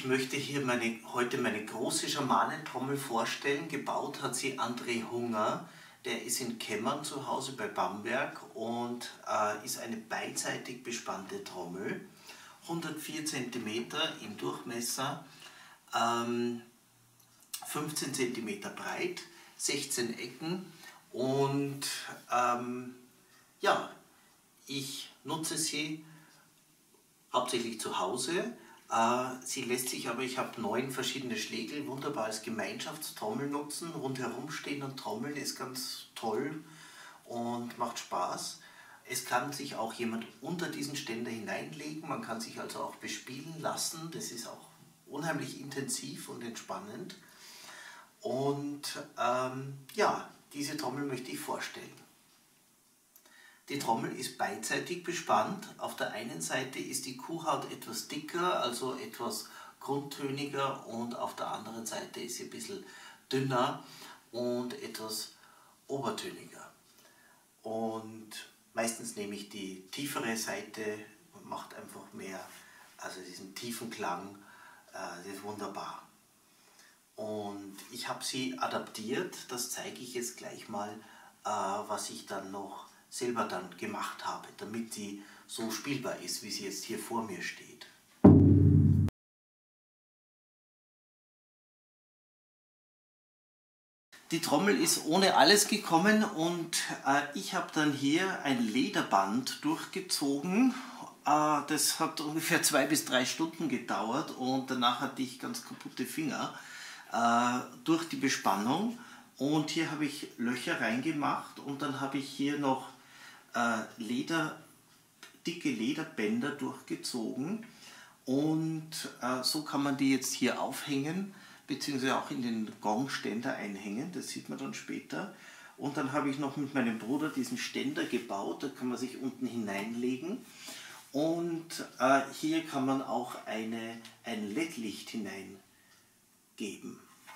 Ich möchte hier heute meine große Schamanentrommel vorstellen. Gebaut hat sie André Hunger. Der ist in Kemmern zu Hause bei Bamberg und ist eine beidseitig bespannte Trommel. 104 cm im Durchmesser, 15 cm breit, 16 Ecken und ja, ich nutze sie hauptsächlich zu Hause. Sie lässt sich aber, ich habe 9 verschiedene Schlägel, wunderbar als Gemeinschaftstrommel nutzen. Rundherum stehen und trommeln ist ganz toll und macht Spaß. Es kann sich auch jemand unter diesen Ständer hineinlegen, man kann sich also auch bespielen lassen. Das ist auch unheimlich intensiv und entspannend. Und ja, diese Trommel möchte ich vorstellen. Die Trommel ist beidseitig bespannt. Auf der einen Seite ist die Kuhhaut etwas dicker, also etwas grundtöniger, und auf der anderen Seite ist sie ein bisschen dünner und etwas obertöniger. Und meistens nehme ich die tiefere Seite und macht einfach mehr, also diesen tiefen Klang, das ist wunderbar. Und ich habe sie adaptiert, das zeige ich jetzt gleich mal, was ich dann noch selber gemacht habe, damit sie so spielbar ist, wie sie jetzt hier vor mir steht. Die Trommel ist ohne alles gekommen und ich habe dann hier ein Lederband durchgezogen. Das hat ungefähr 2 bis 3 Stunden gedauert und danach hatte ich ganz kaputte Finger durch die Bespannung. Und hier habe ich Löcher reingemacht und dann habe ich hier noch dicke Lederbänder durchgezogen und so kann man die jetzt hier aufhängen, beziehungsweise auch in den Gongständer einhängen, das sieht man dann später. Und dann habe ich noch mit meinem Bruder diesen Ständer gebaut, da kann man sich unten hineinlegen und hier kann man auch ein LED-Licht hineingeben.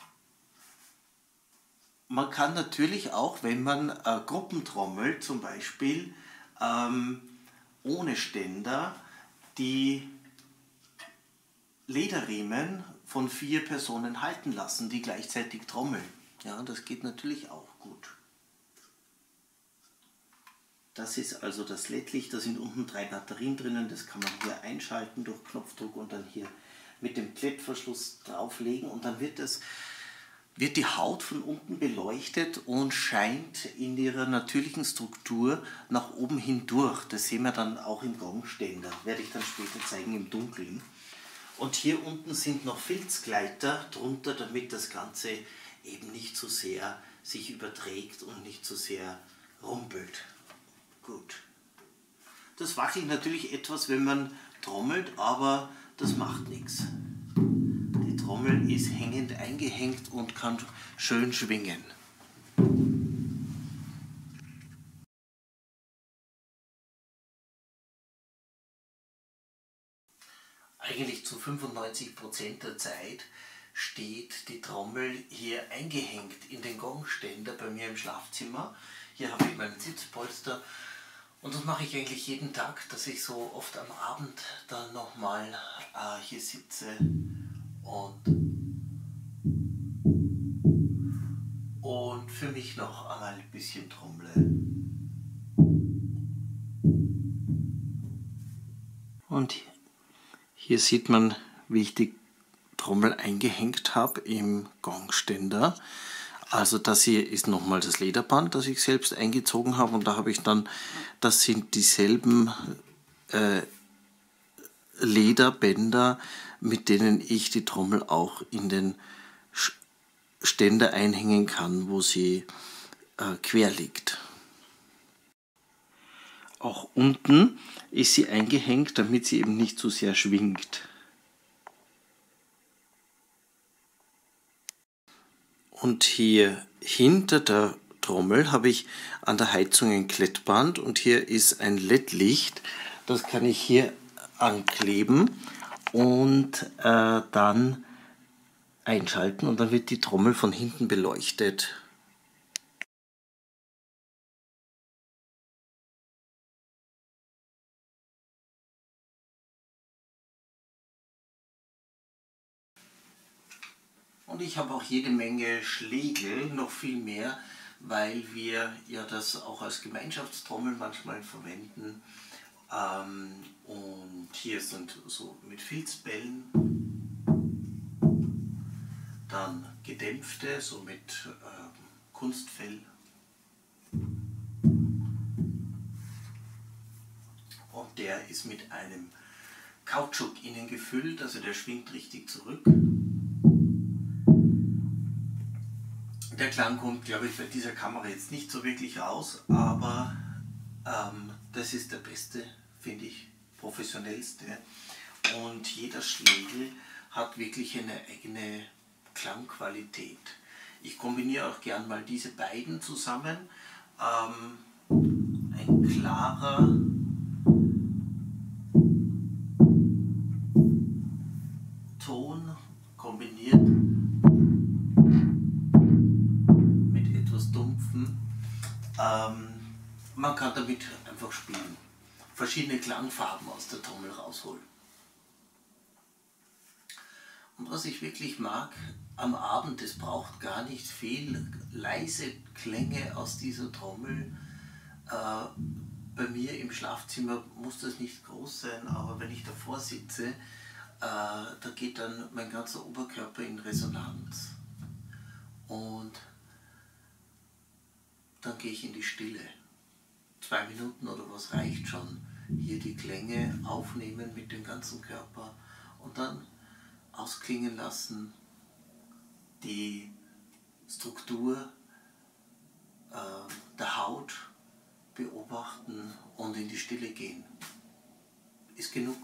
Man kann natürlich auch, wenn man Gruppentrommelt, zum Beispiel ohne Ständer, die Lederriemen von 4 Personen halten lassen, die gleichzeitig trommeln. Ja, das geht natürlich auch gut. Das ist also das LED-Licht, da sind unten 3 Batterien drinnen, das kann man hier einschalten durch Knopfdruck und dann hier mit dem Klettverschluss drauflegen und dann wird die Haut von unten beleuchtet und scheint in ihrer natürlichen Struktur nach oben hindurch. Das sehen wir dann auch im Gongständer, werde ich dann später zeigen im Dunkeln. Und hier unten sind noch Filzgleiter drunter, damit das Ganze eben nicht zu sehr sich überträgt und nicht zu sehr rumpelt. Gut. Das wackelt natürlich etwas, wenn man trommelt, aber das macht nichts. Die Trommel ist hängend eingehängt und kann schön schwingen. Eigentlich zu 95% der Zeit steht die Trommel hier eingehängt in den Gongständer bei mir im Schlafzimmer. Hier habe ich meinen Sitzpolster und das mache ich eigentlich jeden Tag, dass ich so oft am Abend dann nochmal hier sitze und für mich noch einmal ein bisschen trommle. Und hier sieht man, wie ich die Trommel eingehängt habe im Gongständer. Also das hier ist nochmal das Lederband, das ich selbst eingezogen habe, und da habe ich dann, das sind dieselben Lederbänder, mit denen ich die Trommel auch in den Ständer einhängen kann, wo sie quer liegt. Auch unten ist sie eingehängt, damit sie eben nicht zu sehr schwingt. Und hier hinter der Trommel habe ich an der Heizung ein Klettband und hier ist ein LED-Licht. Das kann ich hier ankleben und dann einschalten und dann wird die Trommel von hinten beleuchtet. Und ich habe auch jede Menge Schlägel, noch viel mehr, weil wir ja das auch als Gemeinschaftstrommel manchmal verwenden. Und hier sind so mit Filzbällen, dann gedämpfte, so mit Kunstfell. Und der ist mit einem Kautschuk innen gefüllt, also der schwingt richtig zurück. Der Klang kommt, glaube ich, bei dieser Kamera jetzt nicht so wirklich raus, aber das ist der beste, finde ich, professionellste. Und jeder Schlägel hat wirklich eine eigene Klangqualität. Ich kombiniere auch gern mal diese beiden zusammen. Ein klarer Ton kombiniert mit etwas dumpfen. Man kann damit einfach spielen, verschiedene Klangfarben aus der Trommel rausholen. Und was ich wirklich mag am Abend, es braucht gar nicht viel, leise Klänge aus dieser Trommel. Bei mir im Schlafzimmer muss das nicht groß sein, aber wenn ich davor sitze, da geht dann mein ganzer Oberkörper in Resonanz. Und dann gehe ich in die Stille. 2 Minuten oder was reicht schon. Hier die Klänge aufnehmen mit dem ganzen Körper und dann ausklingen lassen, die Struktur der Haut beobachten und in die Stille gehen. Ist genug.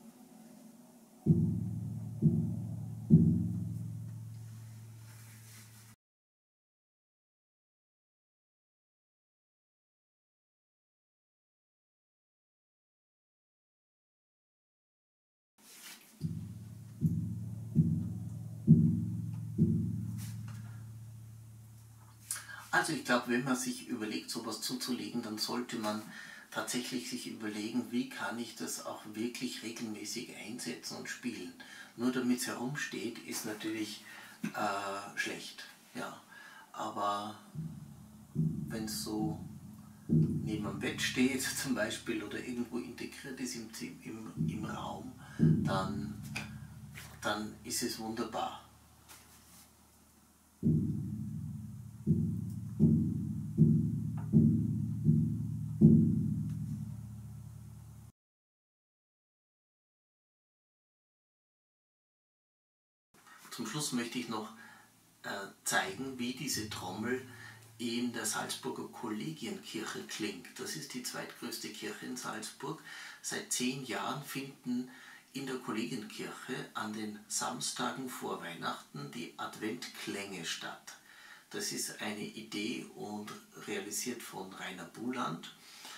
Also ich glaube, wenn man sich überlegt, sowas zuzulegen, dann sollte man tatsächlich sich überlegen, wie kann ich das auch wirklich regelmäßig einsetzen und spielen. Nur damit es herumsteht, ist natürlich schlecht. Ja. Aber wenn es so neben dem Bett steht zum Beispiel oder irgendwo integriert ist im Raum, dann ist es wunderbar. Zum Schluss möchte ich noch zeigen, wie diese Trommel in der Salzburger Kollegienkirche klingt. Das ist die zweitgrößte Kirche in Salzburg. Seit 10 Jahren finden in der Kollegienkirche an den Samstagen vor Weihnachten die Adventklänge statt. Das ist eine Idee und realisiert von Rainer Buland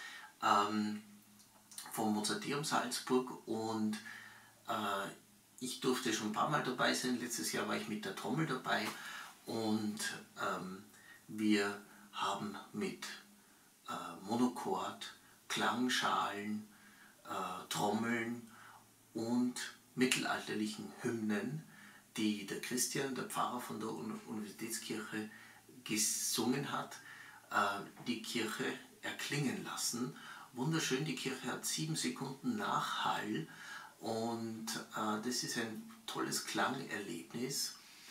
vom Mozarteum Salzburg, und ich durfte schon ein paar Mal dabei sein. Letztes Jahr war ich mit der Trommel dabei, und wir haben mit Monochord, Klangschalen, Trommeln und mittelalterlichen Hymnen, die der Christian, der Pfarrer von der Universitätskirche, gesungen hat, die Kirche erklingen lassen. Wunderschön, die Kirche hat 7 Sekunden Nachhall, und das ist ein tolles Klangerlebnis.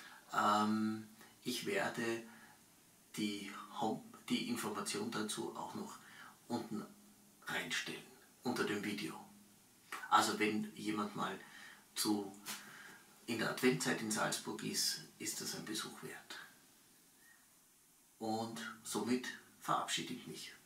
Ich werde die Information dazu auch noch unten reinstellen, unter dem Video. Also wenn jemand mal in der Adventzeit in Salzburg ist, ist das ein Besuch wert. Und somit verabschiede ich mich.